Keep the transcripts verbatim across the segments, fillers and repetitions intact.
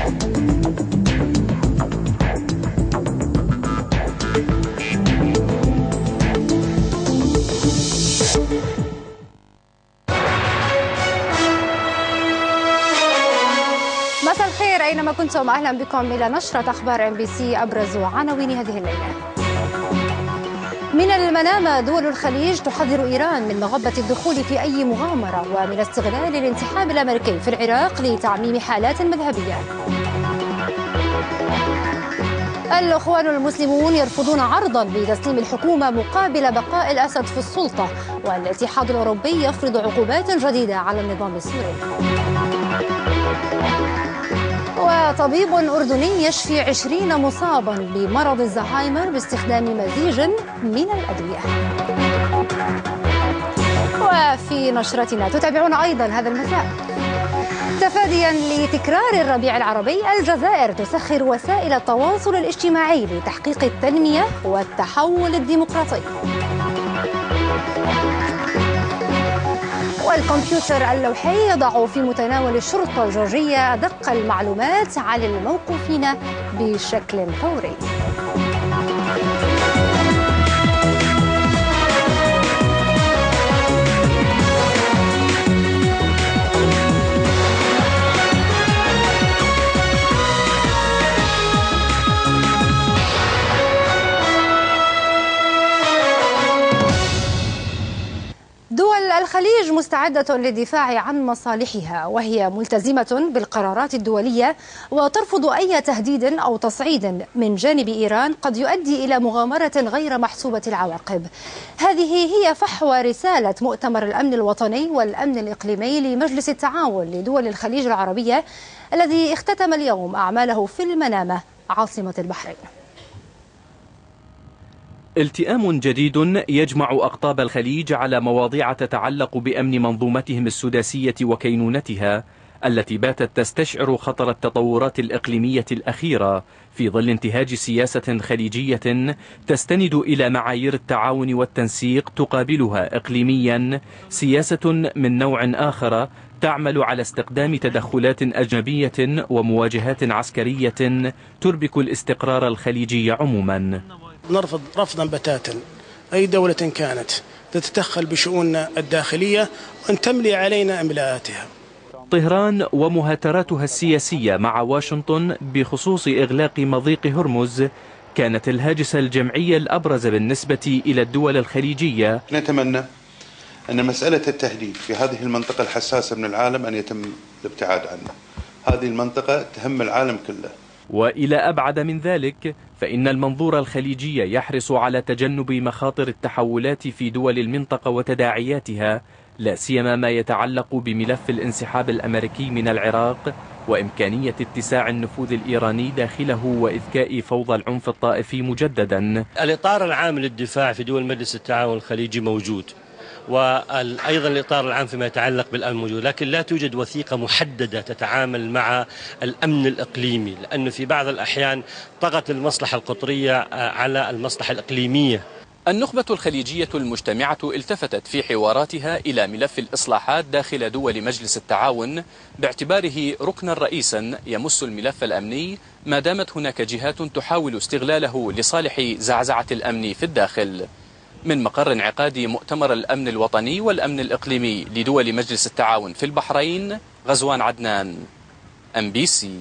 مساء الخير أينما كنتم، أهلا بكم إلى نشرة أخبار إم بي سي. أبرز عناوين هذه الليلة: من المنامة دول الخليج تحذر إيران من مغبة الدخول في أي مغامرة ومن استغلال الانسحاب الأمريكي في العراق لتعميم حالات مذهبية. الإخوان المسلمون يرفضون عرضا بتسليم الحكومة مقابل بقاء الأسد في السلطة، والاتحاد الأوروبي يفرض عقوبات جديدة على النظام السوري. وطبيب أردني يشفي عشرين مصابا بمرض الزهايمر باستخدام مزيج من الأدوية. وفي نشرتنا تتابعون أيضا هذا المساء: تفاديا لتكرار الربيع العربي، الجزائر تسخر وسائل التواصل الاجتماعي لتحقيق التنمية والتحول الديمقراطي. والكمبيوتر اللوحي يضع في متناول الشرطة الجورجية أدق المعلومات عن الموقوفين بشكل فوري. دول الخليج مستعدة للدفاع عن مصالحها، وهي ملتزمة بالقرارات الدولية وترفض أي تهديد أو تصعيد من جانب إيران قد يؤدي إلى مغامرة غير محسوبة العواقب. هذه هي فحوى رسالة مؤتمر الأمن الوطني والأمن الإقليمي لمجلس التعاون لدول الخليج العربية الذي اختتم اليوم أعماله في المنامة عاصمة البحرين. التئام جديد يجمع أقطاب الخليج على مواضيع تتعلق بأمن منظومتهم السداسية وكينونتها التي باتت تستشعر خطر التطورات الإقليمية الأخيرة في ظل انتهاج سياسة خليجية تستند إلى معايير التعاون والتنسيق تقابلها إقليميا سياسة من نوع آخر تعمل على استخدام تدخلات أجنبية ومواجهات عسكرية تربك الاستقرار الخليجي عموما. نرفض رفضا بتاتا أي دولة كانت تتدخل بشؤوننا الداخلية وأن تملي علينا إملاءاتها. طهران ومهاتراتها السياسية مع واشنطن بخصوص إغلاق مضيق هرمز كانت الهاجس الجمعي الأبرز بالنسبة إلى الدول الخليجية. نتمنى أن مسألة التهديد في هذه المنطقة الحساسة من العالم أن يتم الابتعاد عنها. هذه المنطقة تهم العالم كله. وإلى أبعد من ذلك فإن المنظور الخليجي يحرص على تجنب مخاطر التحولات في دول المنطقة وتداعياتها، لا سيما ما يتعلق بملف الانسحاب الأمريكي من العراق وإمكانية اتساع النفوذ الإيراني داخله وإذكاء فوضى العنف الطائفي مجددا. الإطار العام للدفاع في دول مجلس التعاون الخليجي موجود، وأيضا الإطار العام فيما يتعلق بالأمن موجود، لكن لا توجد وثيقة محددة تتعامل مع الأمن الإقليمي، لأنه في بعض الأحيان طغت المصلحة القطرية على المصلحة الإقليمية. النخبة الخليجية المجتمعة التفتت في حواراتها إلى ملف الإصلاحات داخل دول مجلس التعاون باعتباره ركنا رئيسا يمس الملف الأمني، ما دامت هناك جهات تحاول استغلاله لصالح زعزعة الأمن في الداخل. من مقر انعقاد مؤتمر الأمن الوطني والأمن الإقليمي لدول مجلس التعاون في البحرين، غزوان عدنان، إم بي سي.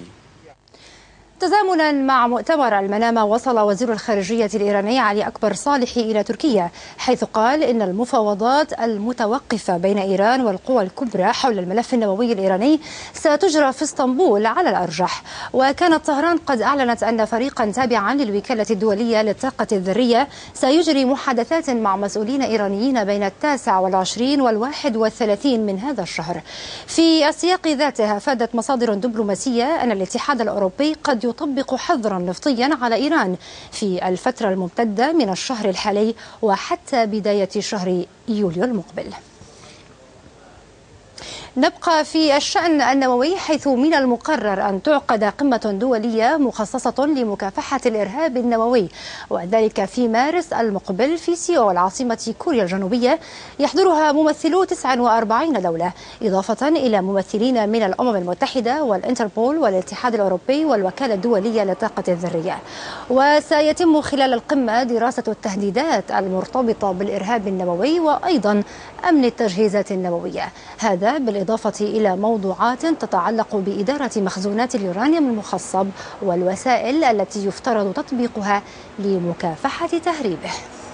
تزامنا مع مؤتمر المنامة، وصل وزير الخارجية الإيراني علي أكبر صالحي إلى تركيا، حيث قال إن المفاوضات المتوقفة بين إيران والقوى الكبرى حول الملف النووي الإيراني ستجرى في اسطنبول على الأرجح. وكانت طهران قد أعلنت أن فريقا تابعا للوكالة الدولية للطاقة الذرية سيجري محادثات مع مسؤولين إيرانيين بين التاسع والعشرين والواحد والثلاثين من هذا الشهر. في السياق ذاته أفادت مصادر دبلوماسية أن الاتحاد الأوروبي قد يطبق حظرا نفطيا على إيران في الفترة الممتدة من الشهر الحالي وحتى بداية شهر يوليو المقبل. نبقى في الشأن النووي، حيث من المقرر أن تعقد قمة دولية مخصصة لمكافحة الإرهاب النووي، وذلك في مارس المقبل في سيول عاصمة كوريا الجنوبية، يحضرها ممثلو تسع وأربعين دولة، إضافة إلى ممثلين من الأمم المتحدة والإنتربول والاتحاد الأوروبي والوكالة الدولية للطاقة الذرية. وسيتم خلال القمة دراسة التهديدات المرتبطة بالإرهاب النووي وأيضا أمن التجهيزات النووية، هذا بالإضافة إلى موضوعات تتعلق بإدارة مخزونات اليورانيوم المخصب والوسائل التي يفترض تطبيقها لمكافحة تهريبه.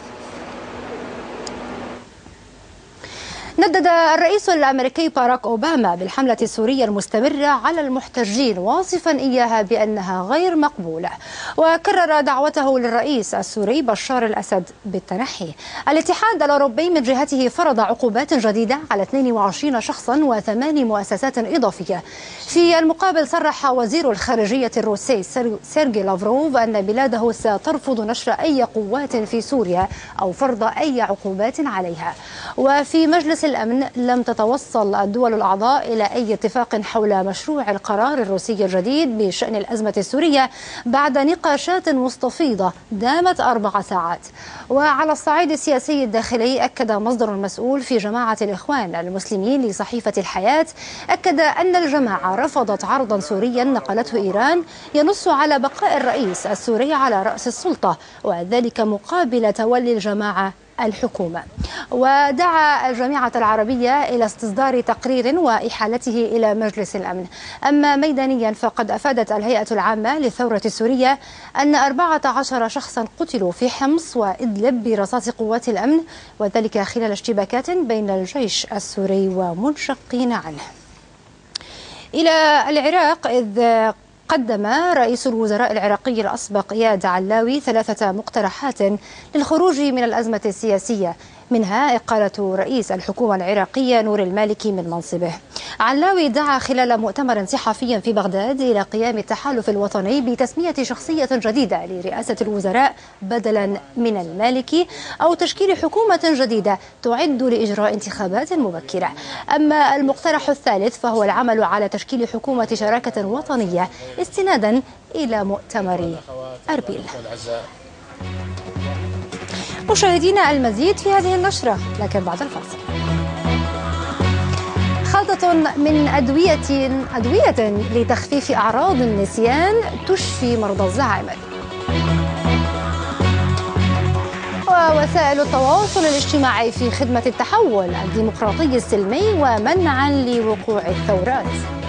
ندد الرئيس الأمريكي باراك أوباما بالحملة السورية المستمرة على المحتجين، واصفا إياها بأنها غير مقبولة، وكرر دعوته للرئيس السوري بشار الأسد بالتنحي. الاتحاد الأوروبي من جهته فرض عقوبات جديدة على اثنين وعشرين شخصا وثمان مؤسسات إضافية. في المقابل صرح وزير الخارجية الروسي سيرجي لافروف أن بلاده سترفض نشر أي قوات في سوريا أو فرض أي عقوبات عليها. وفي مجلس الأمن لم تتوصل الدول الأعضاء إلى أي اتفاق حول مشروع القرار الروسي الجديد بشأن الأزمة السورية بعد نقاشات مستفيضة دامت أربع ساعات. وعلى الصعيد السياسي الداخلي، أكد مصدر مسؤول في جماعة الإخوان المسلمين لصحيفة الحياة أكد أن الجماعة رفضت عرضا سوريا نقلته إيران ينص على بقاء الرئيس السوري على رأس السلطة، وذلك مقابل تولي الجماعة الحكومة. ودعا الجامعة العربية إلى استصدار تقرير وإحالته إلى مجلس الأمن. أما ميدانيا فقد أفادت الهيئة العامة للثورة السورية أن أربعة عشر شخصا قتلوا في حمص وإدلب برصاص قوات الأمن، وذلك خلال اشتباكات بين الجيش السوري ومنشقين عنه. إلى العراق، إذ قدم رئيس الوزراء العراقي الأسبق إياد علاوي ثلاثة مقترحات للخروج من الأزمة السياسية، منها إقالة رئيس الحكومة العراقية نور المالكي من منصبه. علاوي دعا خلال مؤتمر صحفي في بغداد إلى قيام التحالف الوطني بتسمية شخصية جديدة لرئاسة الوزراء بدلا من المالكي، أو تشكيل حكومة جديدة تعد لإجراء انتخابات مبكرة. أما المقترح الثالث فهو العمل على تشكيل حكومة شراكة وطنية استنادا إلى مؤتمر أربيل. مشاهدينا، المزيد في هذه النشرة لكن بعد الفاصل. خلطة من أدوية أدوية لتخفيف أعراض النسيان تشفي مرضى الزهايمر. ووسائل التواصل الاجتماعي في خدمة التحول الديمقراطي السلمي ومنعا لوقوع الثورات.